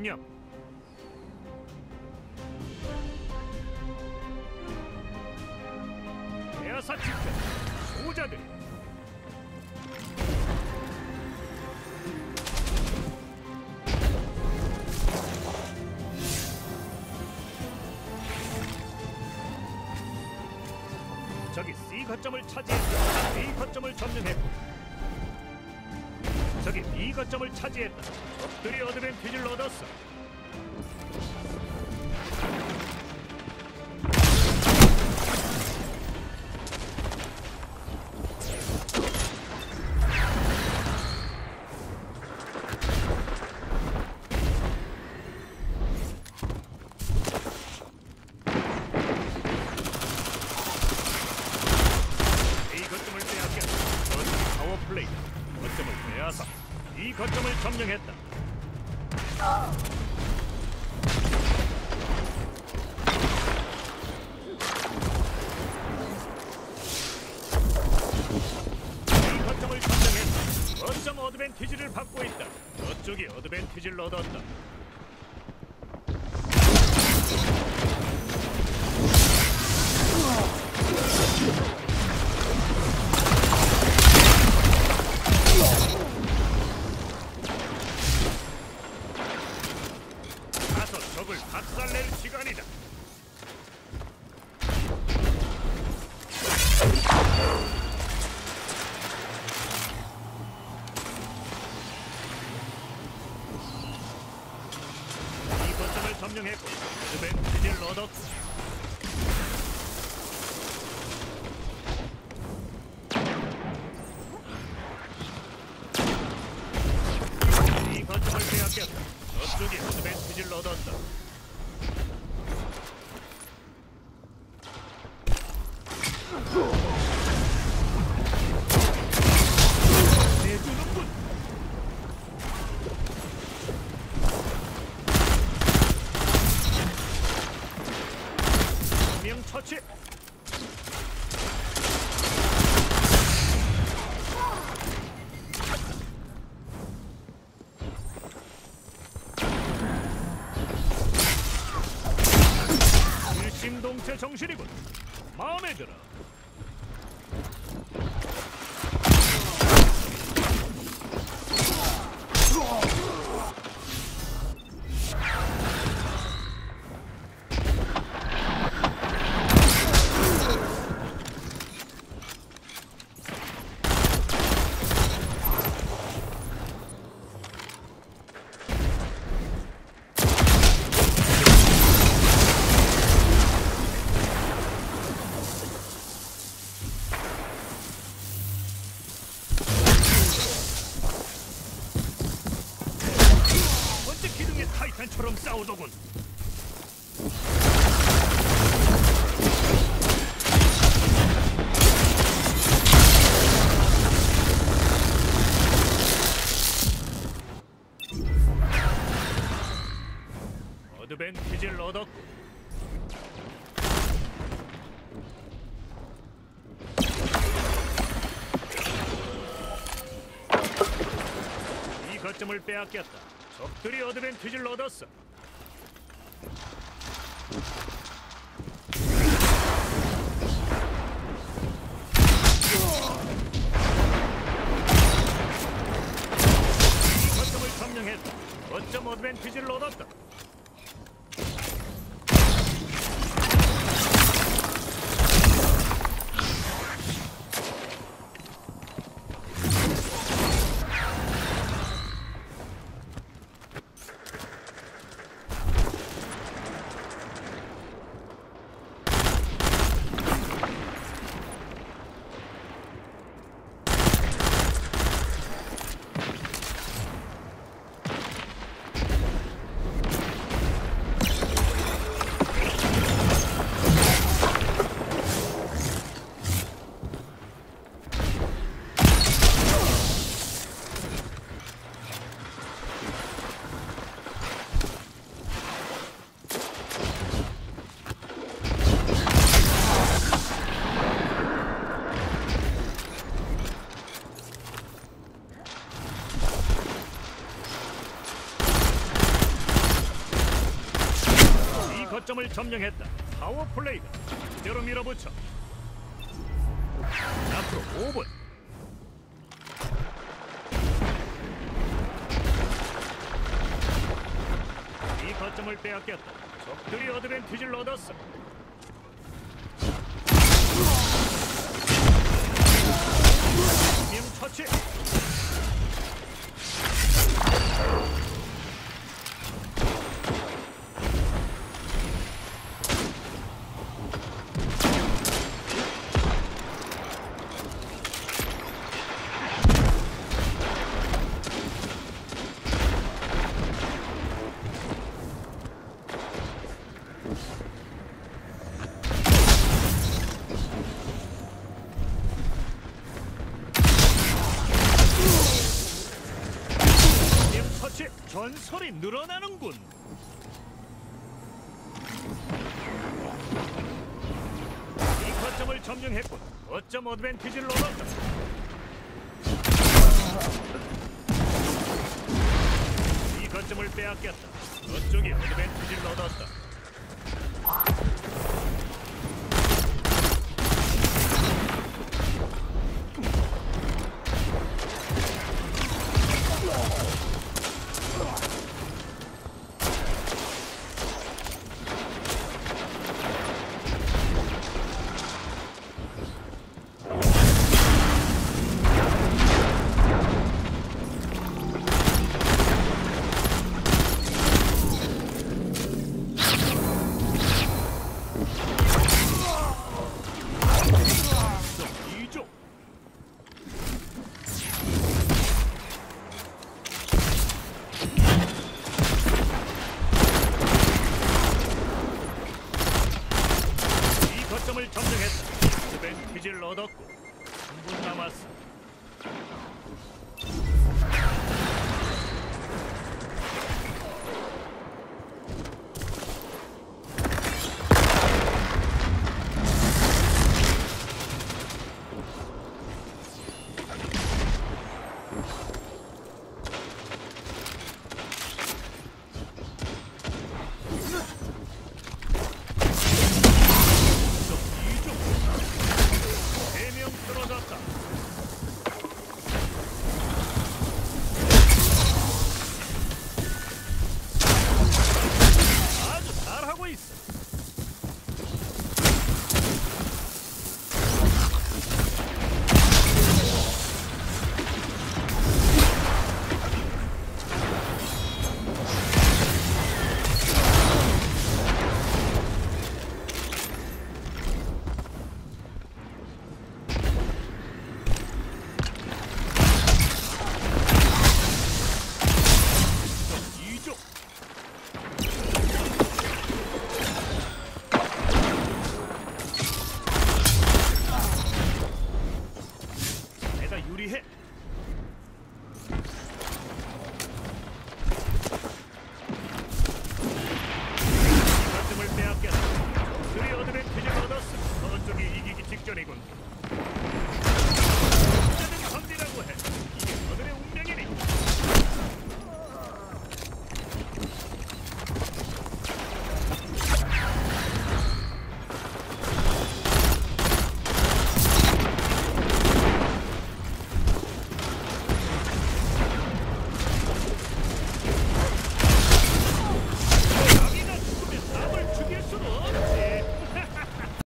점령. 대하사 집회 소자들. 적이 C 거점을 차지했다. B 거점을 점령했고 적이 B 거점을 차지했다. 적들이 어드밴티지를 얻었어. 거점을 빼앗아 이 거점을 점령했다. 이 거점을 점령했다. 거점 어드밴티지를 받고 있다. 저쪽이 어드밴티지를 얻었다. 적을 박살낼 시간이다. 이 거점을 점령했고 어드밴티지를 얻었고 이 거점을 빼앗겼다. 저쪽이 어드밴티지를 얻었다. 내주는군. 명 처치. 일심동체 정신이군. 마음에 들어. 타이탄처럼 싸우더군. 어드밴티지를 얻었고 이 거점을 빼앗겼다. 적들이 어드밴티지를 얻었어. 이 거점을 점령했다. 거점 어드밴티지를 얻었다. 거점을 점령했다. 파워 플레이다. 그대로 밀어붙여. 앞으로 5분. 이 거점을 빼앗겼다. 적들이 어드밴티지를 얻었어. 명 처치. 전설이 늘어나는군. 이 거점을 점령했군. 거점 어드밴티지를 얻었다. 이 거점을 빼앗겼다. 저쪽이 어드밴티지를 얻었다. 거점을 점령했다. 어드밴티지를 얻었고